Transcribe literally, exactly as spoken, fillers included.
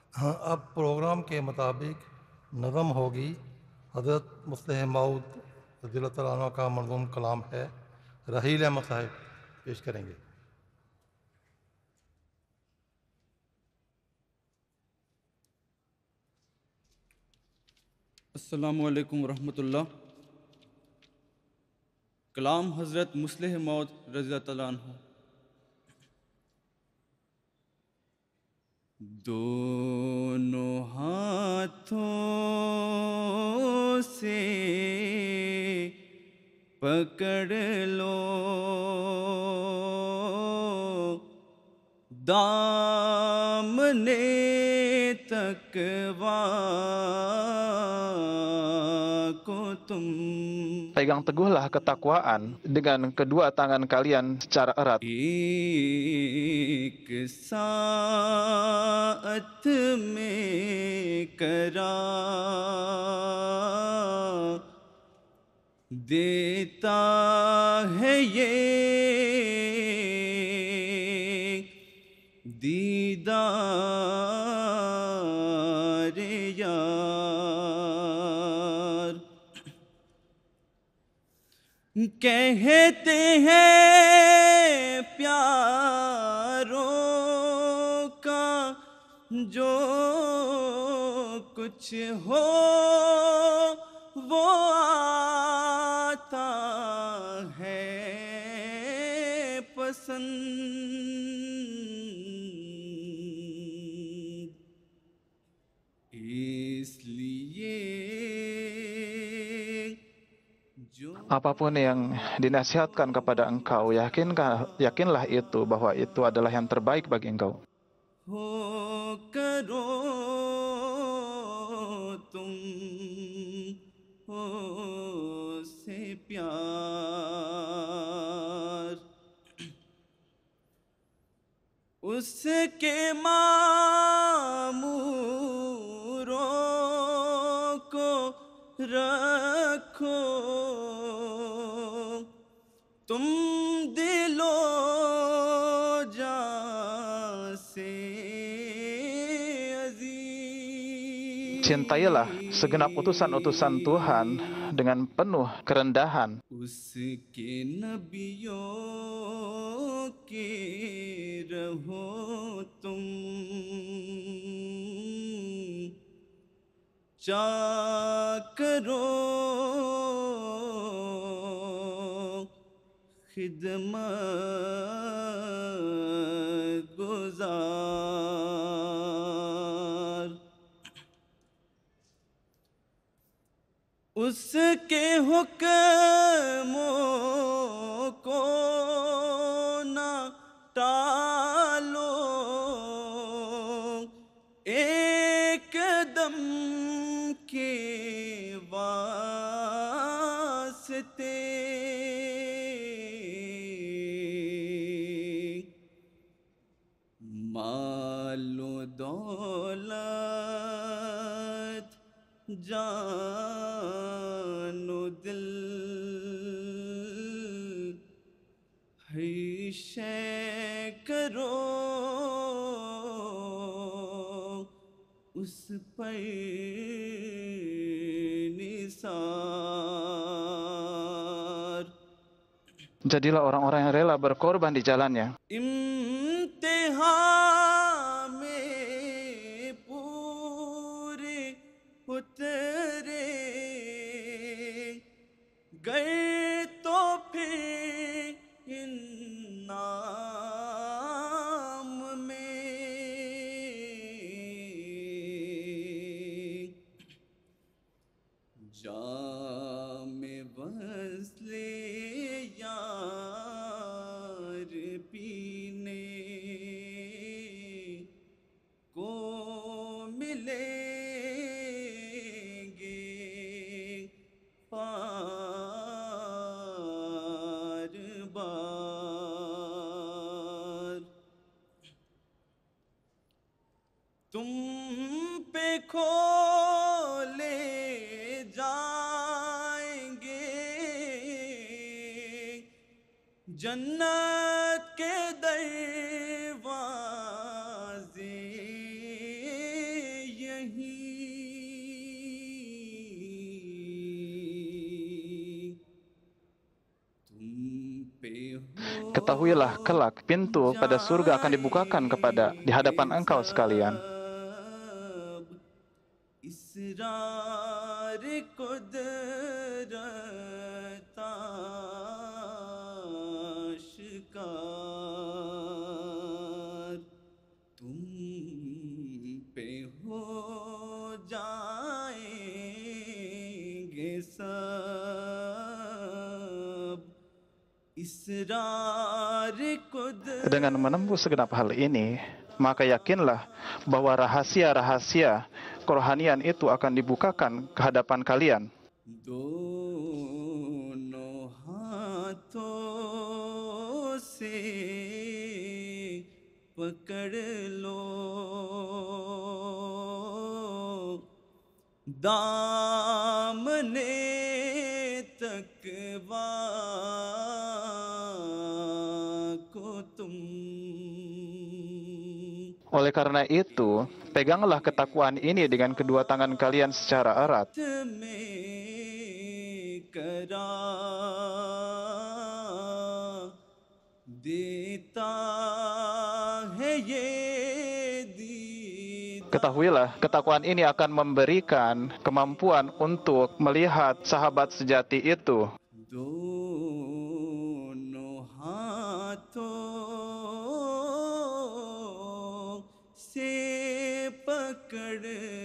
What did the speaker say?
हाँ, अब प्रोग्राम के मुताबिक नज़म होगी। हज़रत मुस्लिह मऊद रज़ियल्लाहु तआला अन्हु का मरहूम कलाम है, रहील अहमद साहब पेश करेंगे। अस्सलामु अलैकुम रहमतुल्लाह। कलाम हज़रत मुस्लिह मौद रज़ियल्लाहु तआला अन्हु। दोनों हाथों से पकड़ लो दामने तकवा को तुम। Pegang teguhlah ketakwaan dengan kedua tangan kalian secara erat. एक साथ में करा देता है ये दीदार यार। कहते हैं प्यारों का जो कुछ हो वो आता है पसंद, इसलिए Apapun yang dinasihatkan kepada engkau, yakinkan, yakinlah itu bahwa itu adalah yang terbaik bagi engkau. हो करो तुम हो से प्यार, उसके मामूरों को रखो तुम दिलो जान से अजीज। Cintailah segenap utusan-utusan Tuhan dengan penuh kerendahan. उसके नबियों के रहो तुम चाकरो खिदमत गुजार, उसके हुक्मों को ना टालो एक दम के वास्ते। मालो दौलत जानो दिल है शे करो उस पर Nisar. Jadilah orang-orang yang rela berkorban di jalannya. इम्तिहा में पूरे उतरे गए तो फिर इनाम में जामे वस्ले यार पीने को मिलेंगे बार बार। तुम पे खोले जाएंगे जन्नत के दरवाजे Ketahuilah kelak pintu pada surga akan dibukakan kepada di hadapan engkau sekalian. इसरार कुदरत आशिकार तुम पे हो जाएंगे सब इसरार कुदरत. Dengan menembus segenap hal ini, maka yakinlah bahwa rahasia-rahasia kerohanian itu akan dibukakan ke hadapan kalian. दोनों हाथों से पकड़ लो दामने तकवा को तुम. Oleh karena itu, peganglah ketakwaan ini dengan kedua tangan kalian secara erat. Ketahuilah, ketakwaan ini akan memberikan kemampuan untuk melihat sahabat sejati itu. से पकड़